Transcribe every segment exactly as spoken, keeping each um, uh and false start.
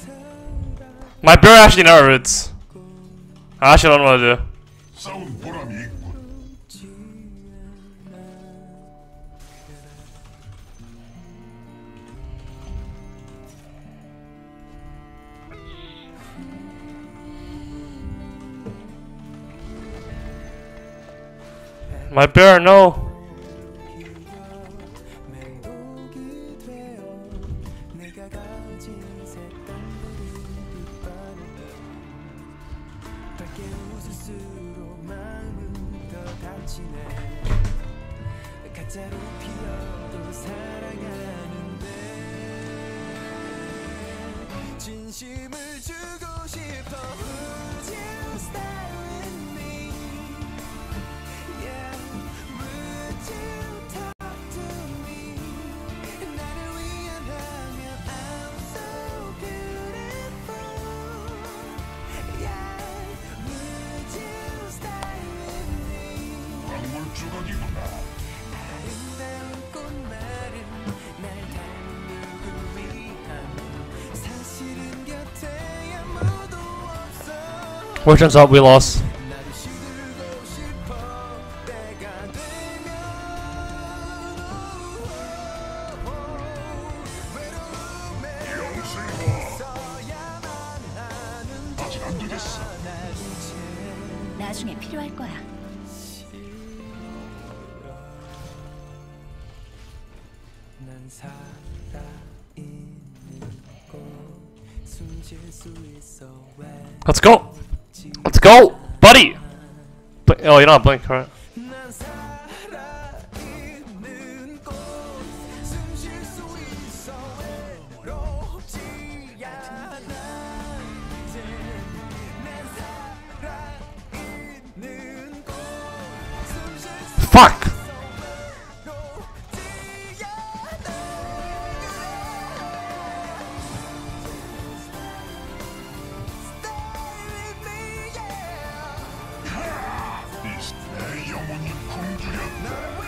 My bear actually never hurts. I actually don't know what to do. 싸운 보람이 있군. My bear, no. 진심을 주고 싶어. Would you stay with me? Yeah. Would you talk to me? 나를 위한다면 I'm so beautiful. Yeah. Would you stay with me? 광물 조각이구나. 아름다운 꽃말은 날 닮은 누구 위한 사실은 곁에 아무도 없어. Fortune's up, we lost. 나를 시들고 싶어. 때가 되면 외로움에 영생아, 서야만 하는 아직 안 되겠어. 나중에 필요할 거야. 난 살아있는 곳 숨질 수 있어. Let's go! Let's go! Buddy! Bl oh, you're not blink, alright. 난 살아있는 곳 숨쉴 수 있어. 외롭지 않아 이제. 난 살아있는 곳 숨쉴 수 Fuck! 내 영혼이 공주였다.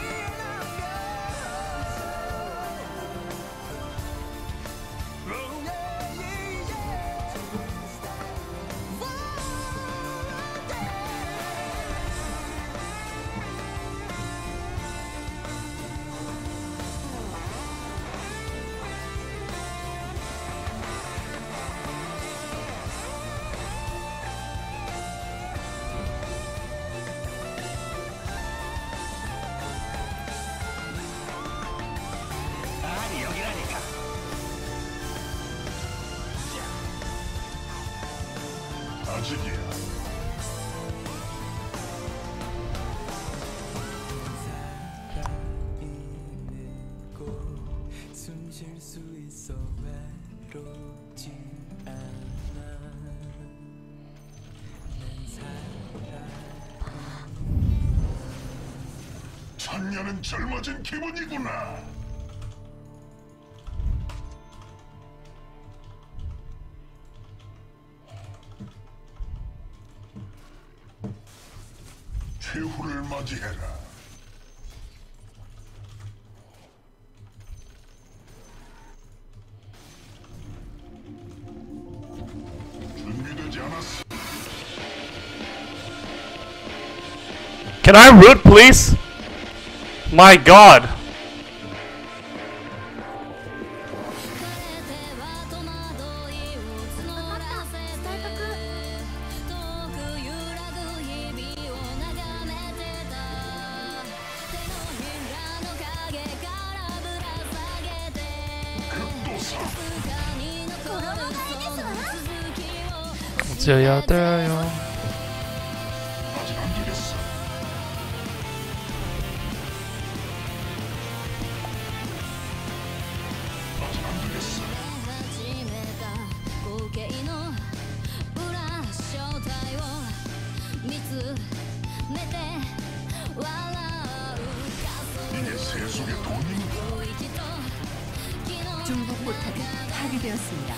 아니 여기라니까. 아직이야. 있는 곳 숨쉴 수 있어. 외롭지 않아. 난 살아. 천년은 젊어진 기분이구나. 최후를 맞이해라. 준비되지 않았어. Can I root, please? My god. 어쩌야 돼요. 아직 안 되겠어. 아직 안 되겠어. 이게 세속의 돈인가? 중국 포탑이 파괴되었습니다.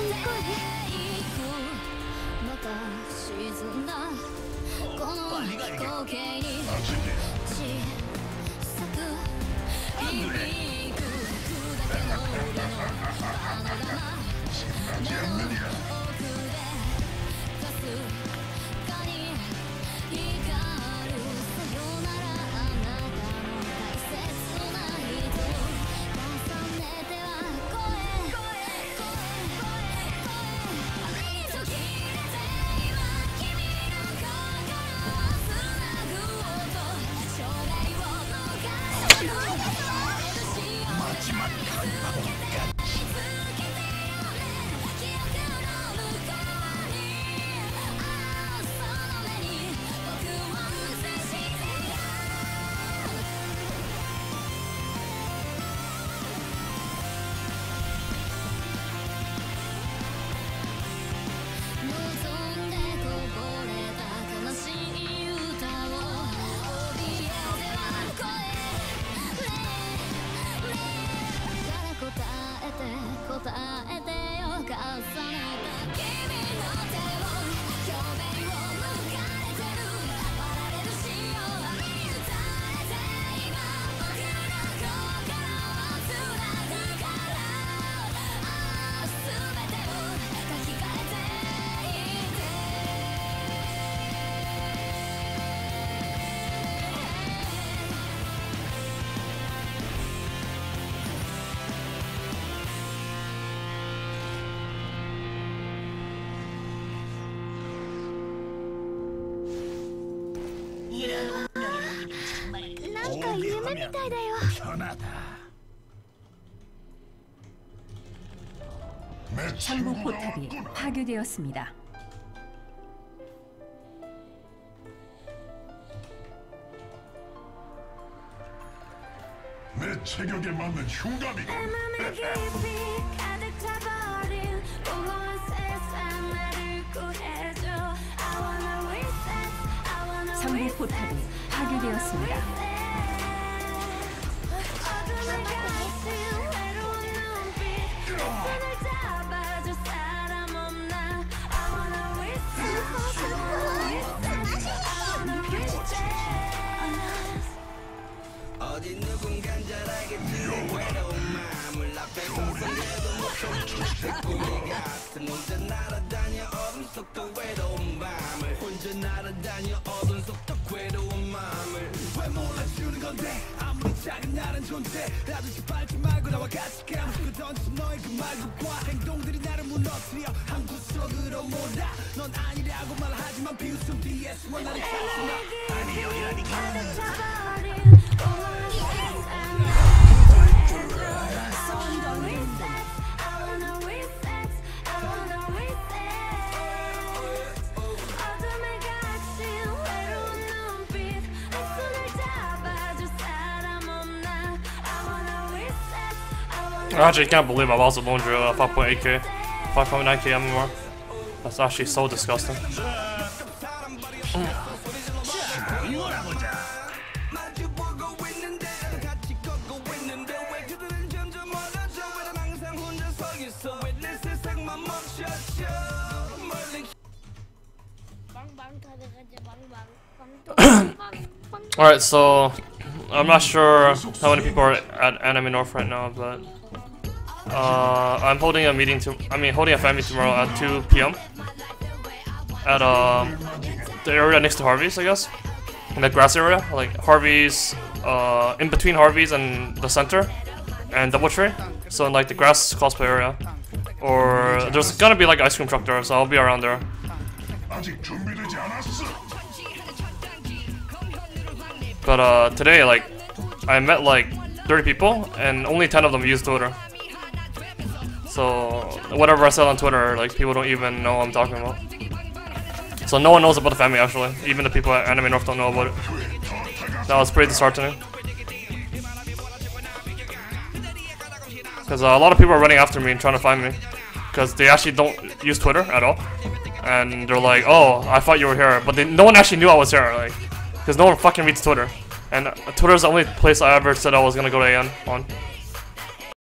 なんか夢みたいだよ。 내 상부 친구가 포탑이 왔구나. 파괴되었습니다. 내 체격에 맞는 흉감이군. 맘을 깊이 가득 차버린 공허한 세상 나를 구해줘. I wanna reset, I wanna 상부 reset, 포탑이 파괴되었습니다. 어둠을 가진 외로운 눈빛 내 손을 잡아줄 사람 없나. I wanna reset, I wanna reset. 어디 누군간 잘 알겠지 외로운 마음을 앞에 서서해도 못해 꿈이 같은 혼자 날아다녀 어둠 속도 외로운 밤을 혼자 날아다녀 어둠 속도 괴로운 마음을 왜 몰라주는 건데 아무리 작은 나란 존재 나도 짓밟지 말고 나와 같이 감추고 던진 너의 그 말과 행동들이 나를 무너뜨려 한 구석으로 몰아 넌 아니라고 말하지만 비웃음 뒤에서 나를 찾지마 아니요라니까 Actually, I can't believe I've also blown through uh, five point eight K, five point nine K M M R. That's actually so disgusting. Alright, so I'm not sure how many people are at Anime North right now, but uh, I'm holding a meeting to I mean holding a family tomorrow at two P M at um, the area next to Harvey's, I guess, in the grass area, like Harvey's, uh, in between Harvey's and the center and Doubletree, so in like the grass cosplay area. Or there's gonna be like ice cream truck there, so I'll be around there. 아직 준비되지 않았어. But uh, today, like, I met like thirty people, and only ten of them use Twitter. So whatever I said on Twitter, like, people don't even know what I'm talking about. So no one knows about the family, actually. Even the people at Anime North don't know about it. That was pretty disheartening. Because uh, a lot of people are running after me and trying to find me. Because they actually don't use Twitter at all. And they're like, oh, I thought you were here. But they, no one actually knew I was here. Like, because no one fucking reads Twitter. And uh, Twitter's the only place I ever said I was gonna go to A N on.